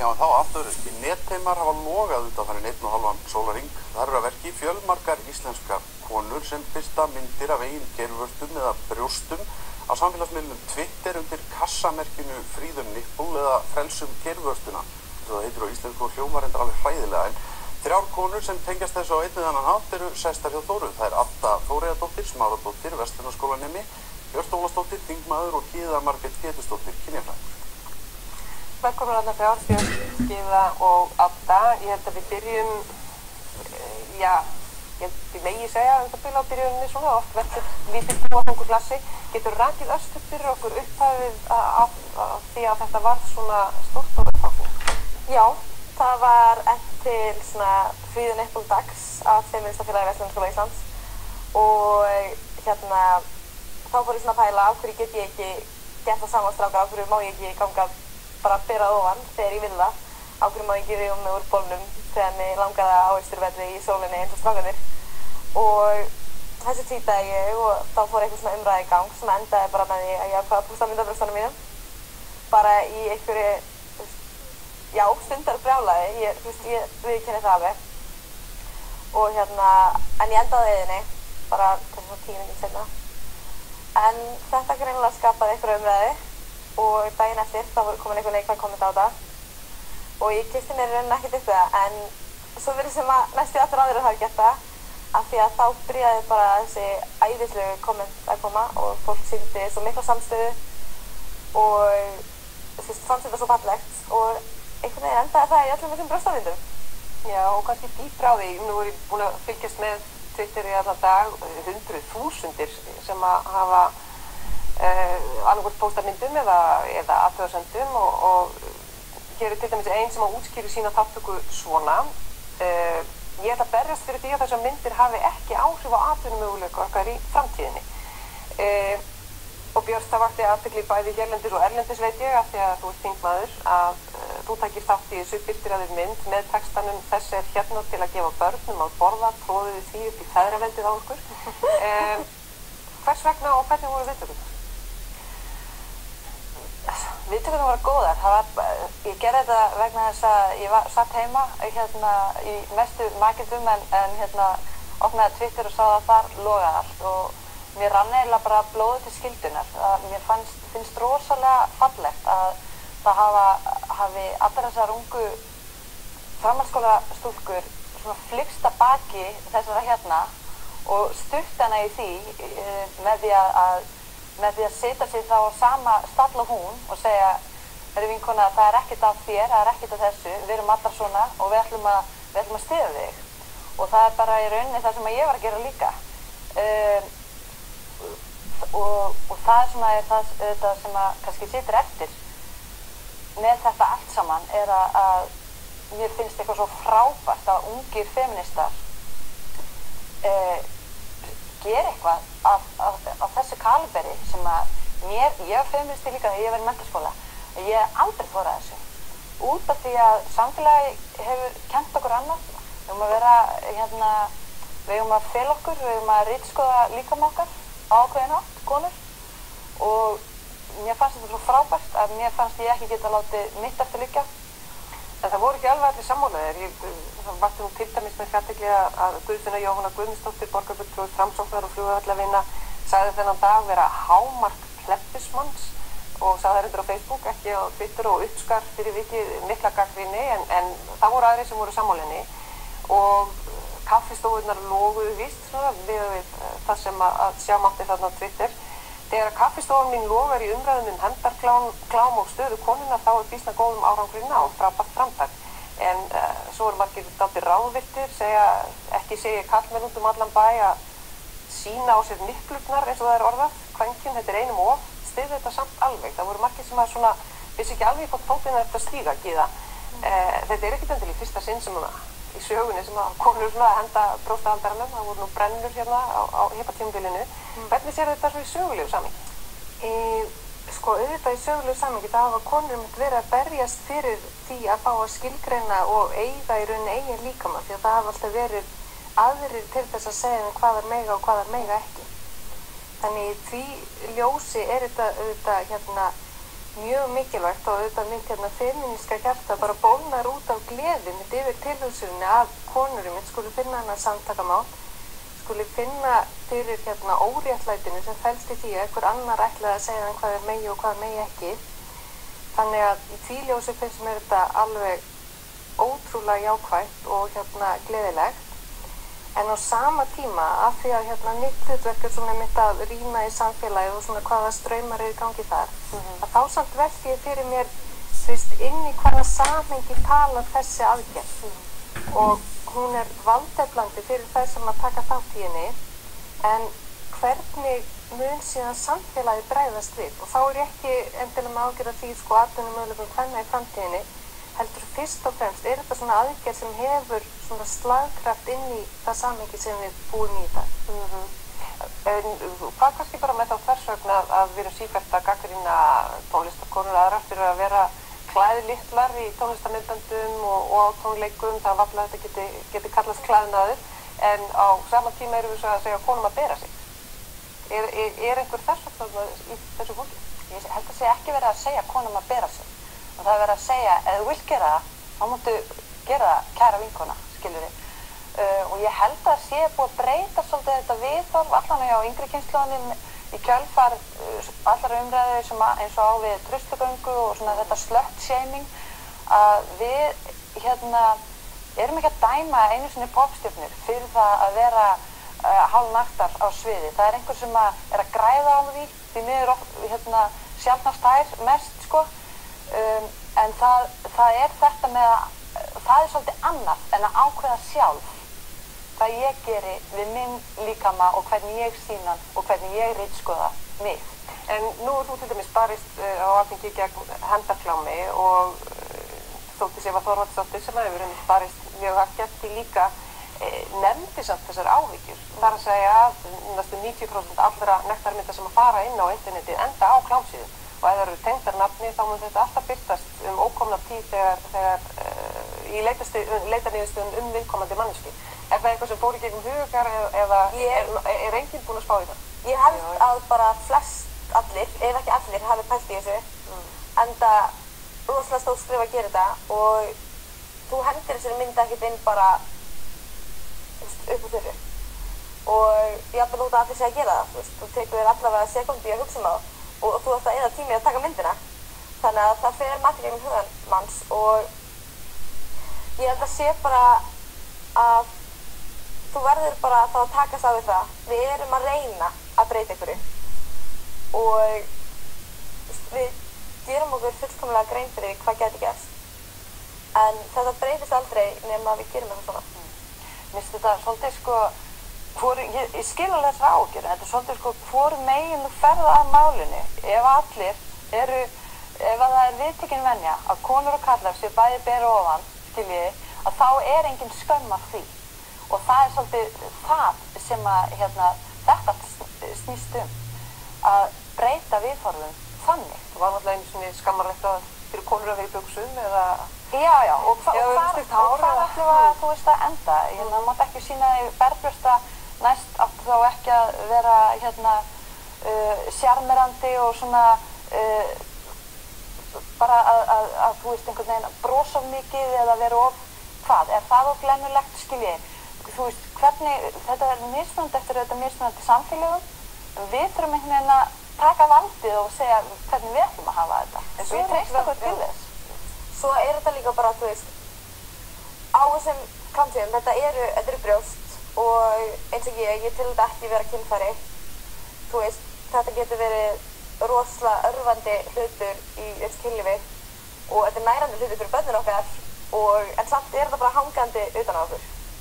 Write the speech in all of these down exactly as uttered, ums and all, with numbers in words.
Já, þá aftur, netheimar hafa logað undanfarinn einn og halvan sólarhring. Þar eru að verki fjölmargar íslenskar konur sem birta myndir af eigin geirvörtum eða brjóstum á samfélagsmiðlum Twitter undir kassamerkinu Freedom Nipple eða frelsum geirvörtuna. Það heitir á íslensku og hljómar reyndar alveg hræðilega, en þrjár konur sem tengjast þessu á einn eða annan hátt eru sestar hjá Þóru. Það er Adda Þóreyjardóttir, Smáradóttir, verslunarskólanemmi, Björt Ólafsdóttir, þingmaður og Gyða Margrét Pétursdóttir, kynjafræðingur. Velkomin allar þrjár, Björt, Gyða og Adda. Ég held að við byrjum, já, ég held að ég megi segja um það byrja á byrjuninni svona, oft verður lítið búaþengur klassi. Getur rakið östuð fyrir okkur upphafið af því að þetta var svona stórt og uppáfning? Já, það var eftir svona Freedom Nipple dags af Feministafélagi Verslunarskóla Íslands og hérna þá fór ég svona að pæla á hverju get ég ekki gert það sama strákar, á hverju má ég ekki ganga bara að bera ofan þegar ég vil það, á hverju má ég ekki rífa mig úr bólnum þegar mig langaði á Austurvelli í sólinni eins og strákarnir. Og þessu tweetaði ég og þá fór eitthvað svona umræði í gang sem endaði bara með því að ég ákvað að pústa myndabrjóstunum mínum bara í einhverju, já, stundar brjálaði, ég, þú veist, ég viðurkenni það alveg. Og hérna, en ég endaði á eyðinni, bara kannski svona tíu mínútum seinna. En þetta greinilega skapaði einhverju umræði og daginn eftir þá voru komin einhver neikvæð komment á þetta og ég kisti mér í rauninni ekkert upp það, en svo virðist sem að næstu allir aðrir hafi gert það af því að þá byrjaði bara þessi æðislegu komment að koma og fólk sýndi svo mikla samstöðu og þú veist, fannst þetta svo fallegt og einhvern veginn endaði það í öllum þessum brjóstafindum. Já, og kannski dýpra á því, nú er ég búin að fylgjast með Twitter í allan dag, hundruð þúsundir sem að hafa uh, annarkvort póstarmyndum eða, eða athugasemdum og, og hér er til dæmis einn sem að útskýra sína þátttöku svona. Uh, ég ætla að berjast fyrir því að þessar myndir hafi ekki áhrif á atvinnumöguleika okkar í framtíðinni. Uh, og Björt, það vakti athygli bæði hérlendis og erlendis veit ég af því að þú ert þingmaður að uh, þú takir þátt í þessu birtir að þér mynd með textanum þess er hérna til að gefa börnum að borða, tróðið því upp í feðraveldið á okkur. Uh, hvers vegna og hvernig voru viðtökurnar? Viðtökurnar voru góðar. Það var, ég gerði þetta vegna þess að ég var, satt heima hérna, í mestu makindum en, en hérna, opnaði Twitter og sá að þar logaði allt og mér rann eiginlega bara blóðið til skyldunar. Mér fannst, finnst rosalega fallegt að það hafa, hafi allar þessar ungu framhaldsskólastúlkur svona flykkst að baki þessara hérna og stutt hana í því með því að, að með því að setja sig þá á sama stall og hún og segja, herru vinkona, það er ekkert af þér, það er ekkert af þessu, við erum allar svona og við ætlum að, við ætlum að styðja þig. Og það er bara í rauninni það sem ég var að gera líka. Um, og, og það er svona það, það sem að kannski situr eftir með þetta allt saman er að, að mér finnst eitthvað svo frábært að ungir feministar uh, gera eitthvað af, af, af þessu kaliberi sem að mér, ég er feministi líka þegar ég var í menntaskóla, ég hef aldrei þorað þessu út af því að samfélagi hefur kennt okkur annað, við höfum að vera hérna, við höfum að fela okkur, við höfum að ritskoða líkama okkar á ákveðin hátt, konur og mér fannst þetta svo frábært að mér fannst ég ekki geta látið mitt eftir liggja. En það voru ekki alveg allir sammálaðir. Það vakti nú til dæmis með fjartekli að Guðfinna Jóhanna Guðmundsdóttir, borgarfulltrúi Framsóknar og flugvallarvinna, sagði þennan dag vera hámark plebismanns og sagði það reyndar á Facebook, ekki á Twitter og uppskar fyrir vikið mikla gagnrýni en, en það voru aðrir sem voru sammálinni og kaffistofurnar loguðu víst svona við, við það sem að, að sjá mátti þarna á Twitter. Þegar að kaffistofan mín logar í umræðum um hendarklám klám og stöðu konuna þá er býsna góðum árangri náð, frábært framtak. En uh, svo eru margir dálítið ráðvilltir, segja, ekki segja karlmenn út um allan bæ að sína á sér niplurnar eins og það er orðað, kvenkinn, þetta er einum of, styður þetta samt alveg. Það voru margir sem að svona, vissi ekki alveg hvort fótinn er þetta stíga, Gyða. Uh, þetta er ekkert endilega í fyrsta sinn sem að, í sögunni sem að konur svona að henda brjóstahaldaranum, það voru nú brennur hérna á, á hippatímabilinu. Mm. Hvernig sér þetta svo í sögulegu samhengi? E, sko, auðvitað í sögulegu samhengi þá hafa konur mitt verið að berjast fyrir því að fá að skilgreina og eiga í rauninni eigin líkama því að það hafa alltaf verið aðrir til þess að segja hvað er mega og hvað er mega ekki. Þannig því ljósi er þetta auðvitað hérna mjög mikilvægt og auðvitað mitt hérna femíníska hjarta bara bólnar út af gleði mitt yfir tilhugsuninni að konur mitt skuli finna hennar samtakamátt, skuli finna fyrir hérna óréttlætinu sem felst í því að einhver annar ætlaði að segja þeim hvað er megi og hvað megi ekki. Þannig að í því ljósi finnst mér þetta alveg ótrúlega jákvætt og hérna gleðilegt. En á sama tíma, af því að hérna mitt hlutverk er svona mitt að rýna í samfélagið og svona hvaða straumar eru í gangi þar, mm-hmm. að þá samt velti ég fyrir mér, þú veist, inn í hvaða samhengi talar þessi aðgerð. Mm-hmm. Og hún er valdeflandi fyrir þær sem að taka þátt í henni, en hvernig mun síðan samfélagið bregðast við? Og þá er ég ekki endilega með ágjörð af því, sko, atvinnumöguleikum kvenna í framtíðinni, heldur fyrst og fremst, er þetta svona aðgerð sem hefur svona slagkraft inn í það samhengi sem við búum í það. Mm-hmm. En hvað kannski bara með þá þversögn að, að við erum sífellt að gagnrýna tónlistarkonur aðrar fyrir að vera klæðlitlar í tónlistarmyndböndum og, og á tónleikum, það var alltaf þetta geti, geti kallast klæðnaður, en á sama tíma erum við svo að segja konum að bera sig. Er, er, er einhver þversögn í þessu fólki? Ég held að sé ekki verið að segja konum að bera sig. Og það er verið að segja, ef þú vilt gera það, þá máttu gera það, kæra vinkona, skilur þið. Uh, og ég held að sé búið að breyta svolítið þetta viðhorf, allan hjá yngri kynslóðunum í kjölfar uh, allar umræður sem að, eins og á við tröstugöngu og svona þetta slut-shaming, að við hérna erum ekki að dæma einu sinni popstjörnur fyrir það að vera uh, hálfnaktar á sviði. Það er einhver sem að er að græða á því, því miður hérna, sjaldnast þær mest, sko. Um, en það, það er þetta með að, það er svolítið annað en að ákveða sjálf hvað ég geri við minn líkama og hvernig ég sýna og hvernig ég ritskoða mig. En nú er þú til dæmis barist uh, á Alþingi gegn hendaklámi og uh, Þórdís Eva Þorvaldsdóttir sem hefur einmitt barist mjög hart gegn því líka uh, nefndi samt þessar áhyggjur. Það er að segja að næstum níutíu prósent allra nektarmynda sem að fara inn á interneti enda á klámsíðum. Og ef það eru tengdar nafni þá mun þetta alltaf birtast um ókomna tíð þegar, þegar uh, í leitarniðurstöðum um viðkomandi manneskju. Er það eitthvað sem fór í gegnum hugar eða ég, er, er enginn búinn að spá í það? Ég held Já, að bara flest allir, ef ekki allir, hafi pælt í þessu. Mm. Enda rosalega stór skrif að gera þetta og þú hendir þessari mynd ekkert inn bara upp úr þurru. Og ég hafði lúta allir segja að gera það. Þú, veist, þú tekur þér allavega sekundi að hugsa um það. Og þú ætti að eyða tími að taka myndina. Þannig að það fer margir gegnum hugan manns og ég held að sé bara að þú verður bara þá að takast á við það. Við erum að reyna að breyta einhverju og við gerum okkur fullkomlega grein fyrir hvað gæti gerst. En þetta breytist aldrei nema við gerum eitthvað svona. Mm. Mér finnst þetta svolítið sko Hvor, ég, ég skil alveg þessar ágjörð, þetta er svolítið sko hvoru megin þú ferð að málinu. Ef allir eru, ef það er viðtekin venja að konur og karlar séu bæði bera ofan, skiljiði, að þá er engin skömm af því. Og það er svolítið það sem að hérna, þetta snýst um, að breyta viðhorfum þannig. Það var náttúrulega einu svona skammarlegt að fyrir konur að vera í buxum eða... Já, já, og hvað ætlum að þú veist að enda? Hérna, þú mátt ekki sýna þig berbrjósta. Næst áttu þá ekki að vera hérna uh, sjarmerandi og svona uh, bara að, að, að þú veist einhvern veginn brosa of mikið eða vera of hvað, er það of glennulegt skilji? Þú veist hvernig, þetta er mismunandi eftir þetta mismunandi samfélögum. Við þurfum einhvern veginn að taka valdið og segja hvernig við ætlum að hafa þetta. En svo við treysta okkur til þess. Svo er þetta líka bara, þú veist, á þessum klámsíðum, þetta eru, þetta eru brjóst. Og eins og ég, ég til þetta ekki vera kynfæri. Þú veist, þetta getur verið rosalega örvandi hlutur í eins kynlífi og þetta er nærandi hlutur fyrir börnin okkar og, en samt er þetta bara hangandi utan á okkur.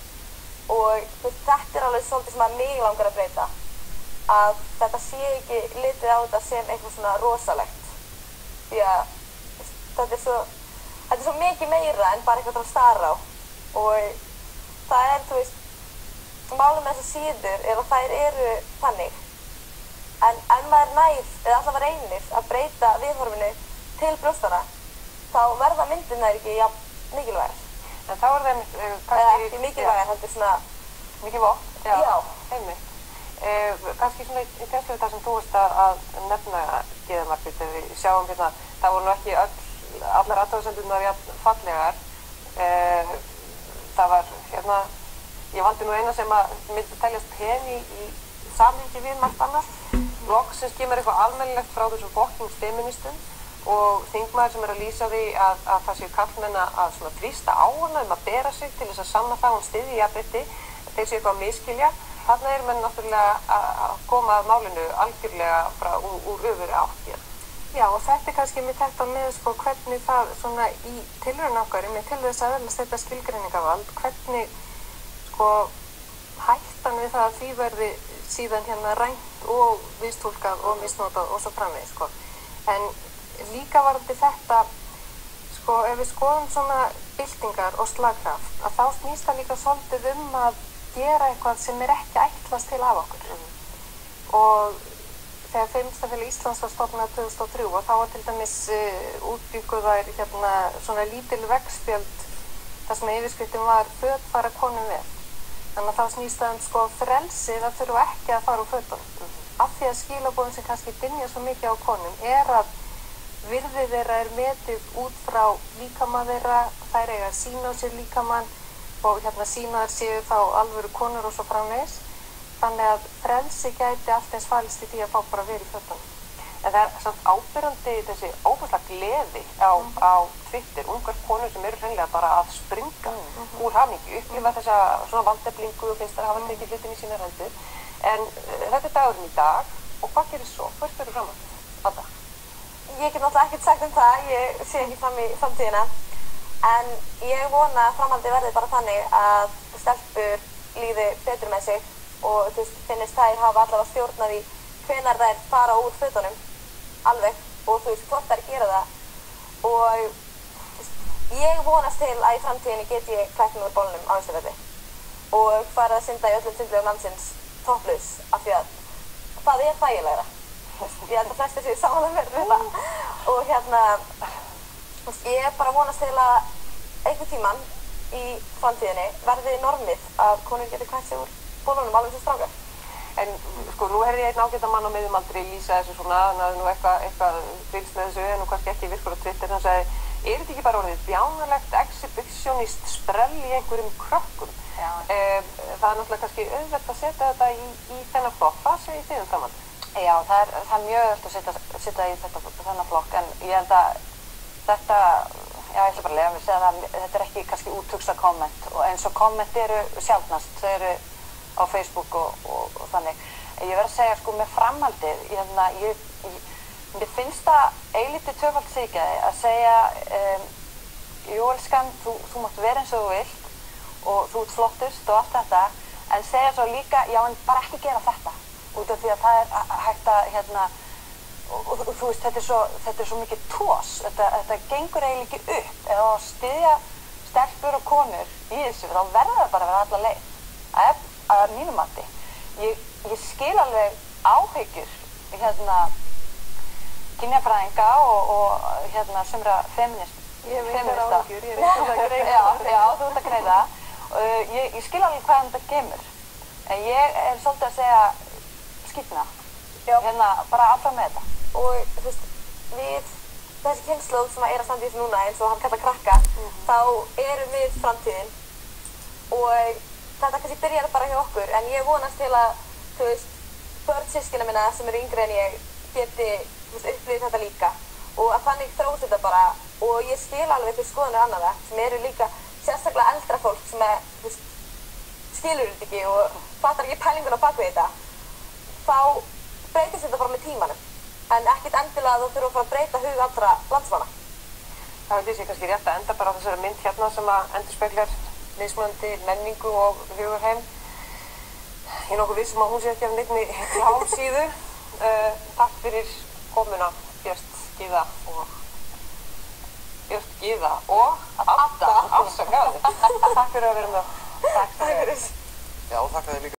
Og þú veist, þetta er alveg svolítið sem að mig langar að breyta. Að þetta sé ekki litið á þetta sem eitthvað svona rosalegt. Því að veist, þetta er svo, þetta er svo mikið meira en bara eitthvað til að stara á. Og það er, þú veist, málum með þessar síður er að þær eru þannig. En ef maður nær, eða allavega reynir að breyta viðhorfinu til brjóstana, þá verða myndirnar ekki jafn mikilvægar. En þá er það einmitt, kannski... Eða ekki mikilvægar, heldur svona... Mikið vopn? Já. Einmitt. Eh, kannski svona í tenslu við það sem þú veist að, að nefna Gyða Margrét, þegar við sjáum hérna, það voru nú ekki öll, allar athugasemdirnar jafn fallegar. Eh, það var hérna, ég valdi nú eina sem að myndi teljast pen í, í samhengi við margt annars. Loksins kemur eitthvað almennilegt frá þessum fokkingsfeministum og þingmaður sem er að lýsa því að, að það séu karlmenn að svona þrýsta á hana um að bera sig til þess að sanna það hún styðji jafnrétti, þeir séu eitthvað að miskilja. Þarna er menn náttúrulega að koma að málinu algjörlega frá úr, úr öfur átt. Já, og þetta er kannski með þetta með sko hvernig það svona í tilraun okkar, með til þess að öðlast þetta skilgreiningavald, hvernig sko hættan við það að því verði síðan hérna rænt og vistúlkað og misnotað og svo framvegis sko. En líka varðandi þetta, sko ef við skoðum svona byltingar og slagkraft, að þá snýst það líka svolítið um að gera eitthvað sem er ekki ætlast til af okkur. Mm. Og þegar Femínistafélag Íslands var stofnað tvö þúsund og þrjú og þá var til dæmis uh, útbygguðar hérna svona lítil veggspjöld þar sem yfirskriftin var föt fara konum vel. Þannig að þá snýst það um sko frelsið að þurfa ekki að fara úr fötunum. Mm. Af því að skilaboðin sem kannski dynja svo mikið á konum er að virðið þeirra er metið út frá líkama þeirra, þær eiga að sýna á sér líkamann og hérna sínaðar séu þá alvöru konur og svo framvegis. Þannig að frelsi gæti allt eins falist í því að fá bara verið í fötunum. En það er samt ábyrjandi þessi óbúslega gleði á, mm -hmm. á Twitter, ungar konur sem eru hreinlega bara að springa mm -hmm. úr hamingju, upplifa þessa svona valdeflingu og finnst þær að hafa tekið hlutin í sínar hendur. En uh, þetta er dagurinn í dag og hvað gerir svo? Hvert verður fram að það? Ég get náttúrulega ekkert sagt um það, ég sé ekki fram í framtíðina. En ég vona að framhaldið verði bara þannig að stelpur líði betur með sig og þú veist, finnist þær hafa allavega stjórnað í hvenar þær fara úr fötunum alveg og þú veist hvort þær gera það. Og veist, ég vonast til að í framtíðinni get ég klætt mig úr bólnum á Austurvelli og farið að synda í öllum sundlaugum landsins topplaus af því að það er þægilegra. Ég held að flestir séu samanlega verður þetta. Og hérna, ég er bara vonast til að einhvern tímann í framtíðinni verði normið að konur geti klætt sig úr bólunum alveg svo strákar. En sko, nú heyrði ég einn ágætan mann á miðjumaldri lýsa þessu svona, hann hafði nú eitthvað eitthvað fylgst með þessu en nú kannski ekki virkur á Twitter, hann sagði, er þetta ekki bara orðið bjánalegt exhibitionist sprell í einhverjum krökkum? Eh, það er náttúrulega kannski auðvelt að setja þetta í, í þennan flokk. Hvað segir þið um framhaldið? Já, það er, það er mjög auðvelt að setja, setja í þetta, þennan flokk, en ég held að þetta, já ég ætla bara að lega mig að segja það, þetta er ekki kannski úthugsað komment og eins og komment eru sjaldnast, þau eru á Facebook og, og, og þannig. Ég verð að segja sko með framhaldið, ég, ég, ég, mér finnst það eilítið tvöfalt síkjaði að segja um, jú elskan, þú, þú mátt vera eins og þú vilt og þú ert flottust og allt þetta, en segja svo líka, já en bara ekki gera þetta, út af því að það er hægt að, hérna, og, og, og þú veist, þetta er svo, þetta er svo mikið tós, þetta, þetta gengur eiginlega ekki upp, eða að styðja stelpur og konur í þessu, þá verður það bara að vera alla leið. Það er að mínu mati. Ég, ég skil alveg áhyggjur hérna kynjafræðinga og, og hérna sumra feminist, ég feminista. Áhyggjur, ég veit að það greiða. Já, já, þú ert að greiða. Uh, ég, ég skil alveg hvaðan þetta kemur. En ég er svolítið að segja skýtna. Hérna, bara áfram með þetta. Og þú veist, við þessi kynslóð sem er að standa í þessu núna eins og hann kallar krakka, mm-hmm. þá erum við framtíðin og þetta kannski byrjar bara hjá okkur, en ég vonast til að, þú veist, börn systkina minna sem eru yngri en ég geti, þú veist, upplifið þetta líka og að þannig þróst þetta bara og ég skil alveg til skoðanir annarra sem eru líka sérstaklega eldra fólk sem er, þú veist, skilur þetta ekki og fattar ekki pælinguna bak við þetta. Þá breytist þetta bara með tímanum, en ekkert endilega að þú þurfa að fara að breyta hug allra landsmanna. Það held ég sé kannski rétt að enda bara á þessari mynd hérna sem að endurspeglar mismunandi menningu og hugurheim. Ég er nokkuð viss um að hún sé ekki af neinni klásíðu. Uh, takk fyrir komuna, Björt Gyða og Björt Gyða og Adda, afsakaðu. Takk fyrir að vera með. Takk fyrir. Já, þakka þér líka.